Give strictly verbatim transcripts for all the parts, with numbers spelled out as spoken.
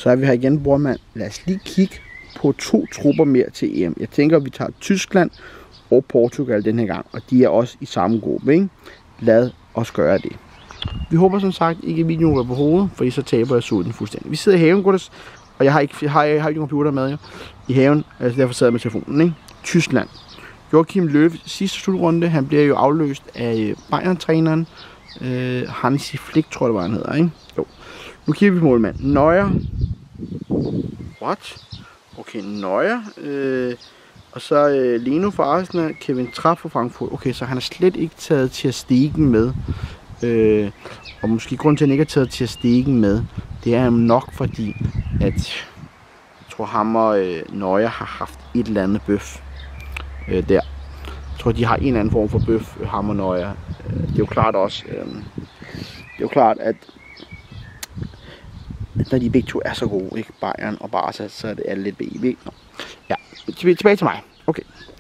Så er vi her igen, brormand. Lad os lige kigge på to trupper mere til E M. Jeg tænker, at vi tager Tyskland og Portugal den her gang, og de er også i samme gruppe, ikke? Lad os gøre det. Vi håber som sagt ikke, at videoen går på hovedet, fordi så taber jeg sulten fuldstændig. Vi sidder i haven, gutters, og jeg har ikke, jeg har, jeg har ikke en computer med jo, i haven, altså derfor sidder jeg med telefonen, ikke? Tyskland. Joachim Löw sidste slutrunde, han bliver jo afløst af Bayern-træneren, øh, Hansi Flick, tror jeg det var, han hedder, ikke? Jo. Nu kigger vi på målmand. Neuer. What? Okay, Neuer. Øh, og så øh, Leno for Arsenal, Kevin Trapp for Frankfurt. Okay, så han har slet ikke taget Ter Stegen med. Øh, og måske grund til, at han ikke har taget Ter Stegen med, det er nok fordi, at jeg tror, ham og øh, Neuer har haft et eller andet bøf øh, der. Jeg tror, de har en eller anden form for bøf, ham og Neuer. Øh, det er jo klart også, øh, det er jo klart, at når de begge to er så gode, ikke? Bayern og Barca, så er det alle lidt B I B. Ja, tilbage til mig. Okay.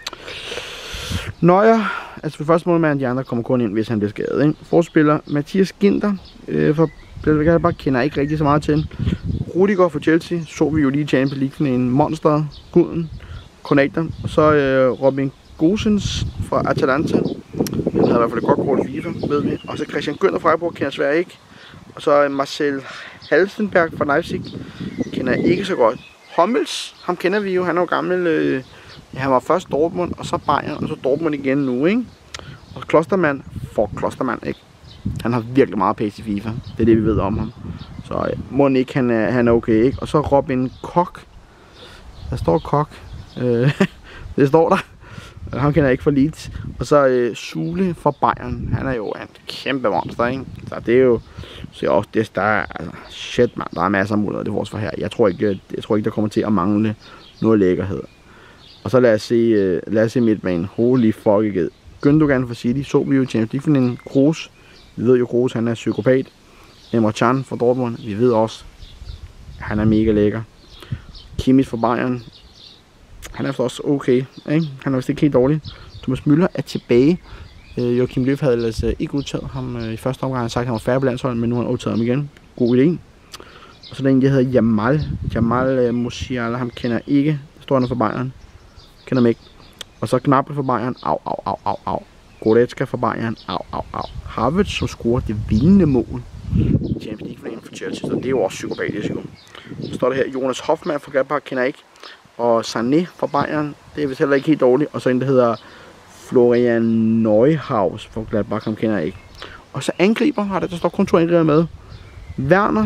Neuer, altså for første målmand, de andre kommer kun ind, hvis han bliver skadet, ikke? Forspiller Mathias Ginter, øh, for jeg bare kender ikke rigtig så meget til. Rudiger for Chelsea, så vi jo lige i Champions League, en monster, guden, Konater. Og så øh, Robin Gosens fra Atalanta. Han havde i hvert fald et godt kort i FIFA, ved vi. Og så Christian Günther fra Freiburg, kender jeg svært ikke. Og så Marcel Halstenberg fra Leipzig, kender jeg ikke så godt. Hummels, ham kender vi jo, han er jo gammel, øh, han var først Dortmund, og så Bayern, og så Dortmund igen nu, ikke? Og Klostermann, for Klostermann, ikke? Han har virkelig meget pace i FIFA, det er det vi ved om ham. Så øh, må ikke, han er, han er okay, ikke? Og så Robin Koch, der står Koch, øh, det står der. Han kender jeg ikke for Leeds. Og så øh, Sule fra Bayern. Han er jo en kæmpe monster, ikke? Så det er jo... Så også det, der er... Altså, shit, man. Der er masser af muligheder, det vores for her. Jeg tror ikke, jeg tror ikke, der kommer til at mangle noget lækkerhed. Og så lad os se, øh, lad os se midtbanen. Holy fuck, ikke. Gündogan fra City. Så vi jo Champions League for en Kroos. Vi ved jo, Kroos, han er psykopat. Emre Can fra Dortmund. Vi ved også, han er mega lækker. Kimmich fra Bayern. Han er også okay, ikke? Han er vist ikke helt dårlig. Thomas Müller er tilbage. Øh, Joachim Löw havde ellers øh, ikke udtaget ham øh, i første omgang. Han har sagt, at han var færdig på landsholdet, men nu har han udtaget ham igen. God idé. Og så er der en, der hedder Jamal. Jamal øh, Musiala, ham kender jeg ikke. Der står han fra Bayern. Kender ham ikke. Og så Gnabry fra Bayern. Au, au, au, au, au. Goretzka fra Bayern. Au, au, au. Havertz, som scorer det vindende mål. Champions League for Chelsea, så det er jo også psykopatisk. Så står der her Jonas Hoffmann fra Gladbach, kender jeg ikke. Og Sané fra Bayern, det er vist heller ikke helt dårligt. Og så en, der hedder Florian Neuhaus fra Gladbach, ham kender jeg ikke. Og så angriber, har der, der står kun to angriber med. Werner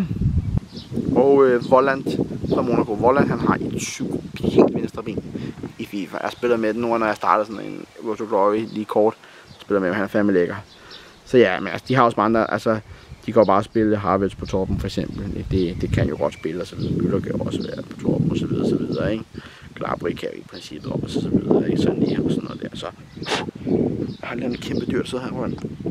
og øh, Volland fra Monaco. Volland, han har et psykopat venstre ben i FIFA. Jeg spiller med den nu, når jeg starter sådan en Road to Glory lige kort. Jeg spiller med, han er fandme lækker. Så ja, men altså, de har også andre, altså... De kan jo bare spille Havertz på toppen for eksempel. Det, det kan jo godt spille, og så videre. Müller kan jo også være på toppen, og så videre, og så videre, ikke? Gnabry kan jo i princippet op, og så videre, ikke? Sådan her og sådan noget der. Så jeg har lidt en kæmpe dyr, der sidder her, hvordan?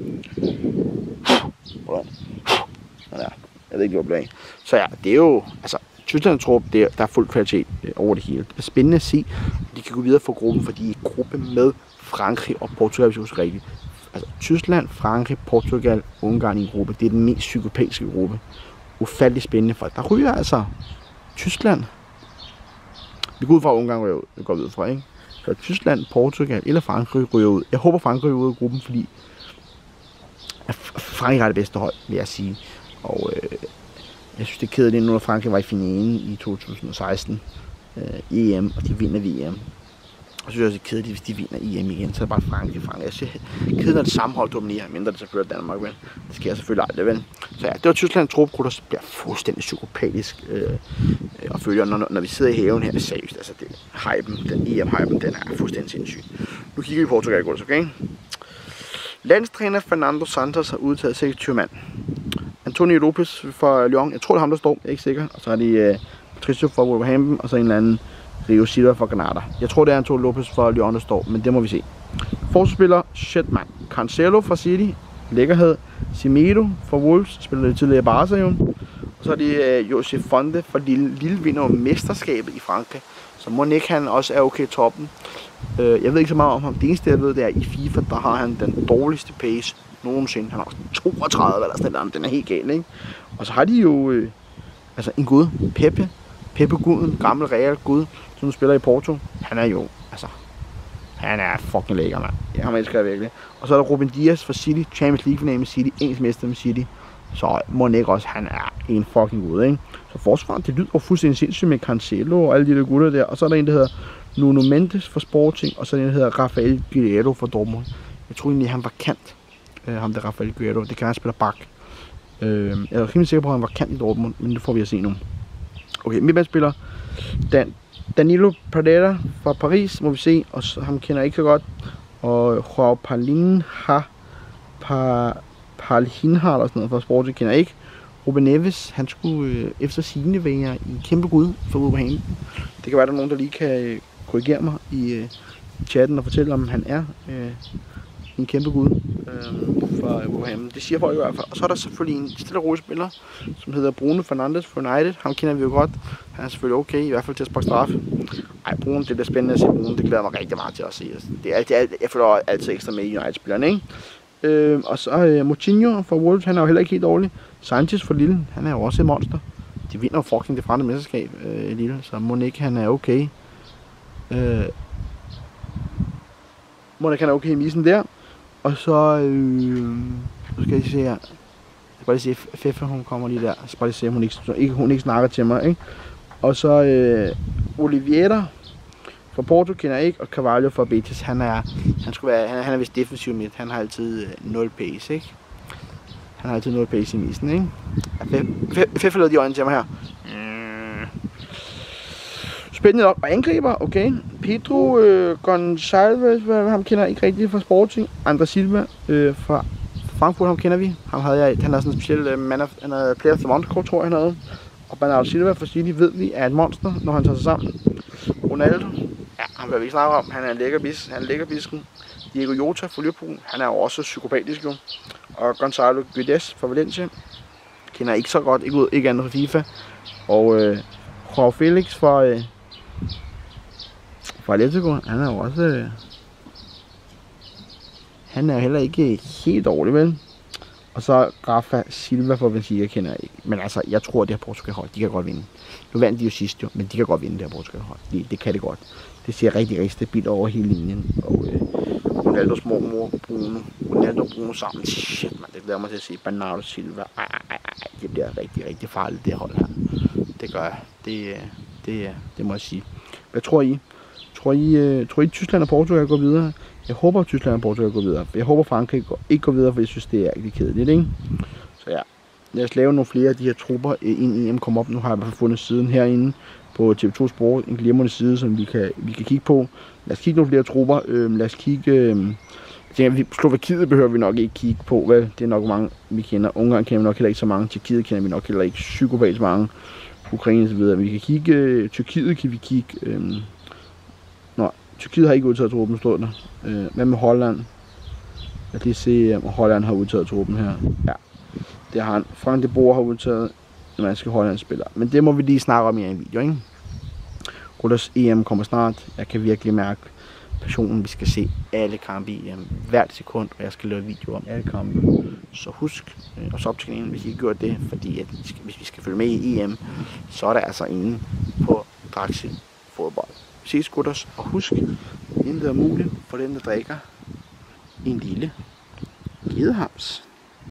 Hvordan? Sådan der. Jeg ved ikke, hvor det bliver af. Så ja, det er jo, altså, Tyskland tror, der er fuld kvalitet over det hele. Det er spændende at se, at de kan gå videre for gruppen, fordi de er i gruppe med Frankrig og Portugal, hvis jeg husker rigtigt. Altså, Tyskland, Frankrig, Portugal, Ungarn i en gruppe. Det er den mest psykopatiske gruppe. Ufattelig spændende, for der ryger altså Tyskland. Vi går ud fra, at Ungarn ryger ud. Det går vi ud fra, ikke? Så Tyskland, Portugal eller Frankrig ryger ud. Jeg håber, Frankrig ryger ud af gruppen, fordi Frankrig er det bedste hold, vil jeg sige. Og øh, jeg synes, det er kedeligt, nu når Frankrig var i finalen i to tusind og seksten. Øh, E M, og de vinder V M. Og så synes jeg også, det er kedeligt, hvis de vinder E M igen, så er det bare Frankrig, Frankrig. Jeg synes, kedeligt, når det samme hold dominerer, mindre det selvfølgelig er Danmark, vel? Det sker selvfølgelig aldrig, vel? Så ja, det var Tyskland trup, der bliver fuldstændig psykopatisk øh, og følger, når, når vi sidder i haven her, seriøst, altså det hypen, den E M-hypen, den er fuldstændig sindssyg. Nu kigger vi på Portugal, gutters, okay? Landstræner Fernando Santos har udtaget seksogtyve mand. Antonio Lopez fra Lyon, jeg tror det er ham, der står, jeg er ikke sikker. Og så er de øh, Patricio fra Wolverhampton, og så en eller anden Rio Silva fra Granada. Jeg tror, det er Antonio Lopez fra Lyon, der står, men det må vi se. Forsvarsspiller, shit man. Cancelo fra City, lækkerhed. Semedo fra Wolves, spiller det tidligere Barca jo. Og så er det øh, Josef Fonte fra Lille. Lille vinder jo mesterskabet i Frankrig. Så må ikke han også er okay toppen. Øh, jeg ved ikke så meget om ham. Det eneste jeg ved, det er i FIFA, der har han den dårligste pace nogensinde. Han har toogtredive eller sådan noget. Den er helt gal, ikke? Og så har de jo øh, Altså en gud. Pepe. Pepe Guden. Gammel Real Gud, som spiller i Porto. Han er jo, altså... Han er fucking lækker, mand. Ja, ham elsker jeg virkelig. Og så er der Ruben Dias fra City. Champions League finale med City. Engelsk mester med City. Så må ikke også, han er en fucking gud, ikke? Så forsvaret, det lyder jo fuldstændig sindssygt med Cancelo og alle de der gutter der. Og så er der en, der hedder Nuno Mendes fra Sporting. Og så er der en, der hedder Rafael Guerreiro fra Dortmund. Jeg tror egentlig, han var kant. Øh, ham der Rafael Guerreiro. Det kan han spille bak. Øh, jeg er rimelig sikker på, at han var kant i Dortmund. Men det får vi at se nu. Okay, midtbanespiller Dan Danilo Pereira fra Paris, må vi se. Og så, ham kender jeg ikke så godt. Og Joao Palhinha pa, Palhinha eller sådan noget fra Sporting kender jeg ikke. Ruben Neves, han skulle øh, efter sigende være en kæmpe gud for Wolverhampton. Det kan være, at der er nogen, der lige kan øh, korrigere mig i øh, chatten og fortælle, om han er øh, en kæmpe gud øh, for Wolverhampton. Det siger folk i hvert fald. Og så er der selvfølgelig en stille og rolig spiller, som hedder Bruno Fernandes for United. Ham kender vi jo godt. Han er selvfølgelig okay, i hvert fald til at sparke straffe. Ej, Bruno, det bliver spændende at se Bruno. Det glæder mig rigtig meget til at se. Det er altid, jeg føler altid ekstra med i United-spillerne, ikke? Øh, og så øh, Moutinho fra Wolves, han er jo heller ikke helt dårlig. Sanchez for Lille, han er jo også et monster. De vinder jo fucking det franske mesterskab, øh, Lille, så Monique, han er okay. Øh, Monique, han er okay i misen der. Og så, øh, så skal jeg se her. Jeg skal bare lige se, Fefe, hun kommer lige der. Jeg skal bare lige se, om hun ikke, ikke, hun ikke snakker til mig, ikke? Og så øh, Oliveira fra Porto kender jeg ikke, og Carvalho fra Betis, han er, han skulle være, han er, han er vist defensiv midt. Han har altid øh, nul pace, ikke? Han har altid nul pace i misen, ikke? Ja, Fefe lavede de øjne til mig her. Mm. Spændende nok. Og angriber, okay. Pedro øh, Gonçalves, ham kender jeg ikke rigtig fra Sporting. Andre Silva øh, fra Frankfurt, ham kender vi. Ham havde jeg, han havde sådan en speciel øh, man of, han havde player of the month kort, tror jeg, han havde. Og Bernardo Silva fra City ved vi er et monster, når han tager sig sammen. Ronaldo, ja, ham vil vi ikke snakke om. Han er en lækker bis, han er en lækker bisken. Diego Jota fra Liverpool, han er jo også psykopatisk jo. Og Gonzalo Guedes fra Valencia, kender ikke så godt, ikke, ud, ikke andet fra FIFA. Og øh, Joao Felix fra, øh, fra Atletico, han er jo også, øh, han er heller ikke helt dårlig, vel? Og så Rafa Silva fra Benfica kender jeg ikke. Men altså, jeg tror, at det her Portugal-hold, de kan godt vinde. Nu vandt de jo sidst jo, men de kan godt vinde det her Portugal-hold. Det, det kan det godt. Det ser rigtig, rigtig stabilt over hele linjen. Og øh, Ronaldos mormor, Bruno. Ronaldo og Bruno sammen. Shit, man, det glæder mig til at se. Bernardo Silva. Ej, ej, ej, ej. Det bliver rigtig, rigtig farligt, det hold her. Det gør jeg. Det, det, det må jeg sige. Hvad tror I? Tror I, uh, tror I Tyskland og Portugal går videre? Jeg håber, at Tyskland og Portugal går videre. Jeg håber, Frankrig ikke går videre, for jeg synes, det er rigtig kedeligt, ikke? Så ja, lad os lave nogle flere af de her trupper, inden E M kommer op. Nu har jeg i hvert fald fundet siden herinde på T V to Sport. En glimrende side, som vi kan, vi kan kigge på. Lad os kigge nogle flere trupper. Øh, lad os kigge... Øh, jeg tænker, Slovakiet behøver vi nok ikke kigge på, vel? Det er nok mange, vi kender. Ungarn kender vi nok heller ikke så mange. Tjekkiet kender vi nok heller ikke psykopatisk mange. Ukraine og så videre. Vi kan kigge... Øh, Tyrkiet kan vi kigge... Øh, Nå, Tyrkiet har ikke udtaget truppen, står der. Øh, hvad med Holland? Jeg kan lige se, om Holland har udtaget truppen her. Ja, det har han. Frank de Boer har udtaget en masse Holland spiller. Men det må vi lige snakke om i en video, ikke? Rullers E M kommer snart. Jeg kan virkelig mærke passionen. Vi skal se alle kampe i E M hvert sekund, og jeg skal lave video om alle kampe. Så husk øh, at op til kanalen, hvis I ikke gør det, fordi at hvis vi skal følge med i E M, så er der altså ingen på Draxi fodbold. Ses gutters, og husk, intet er muligt for den, der drikker en lille gedehams.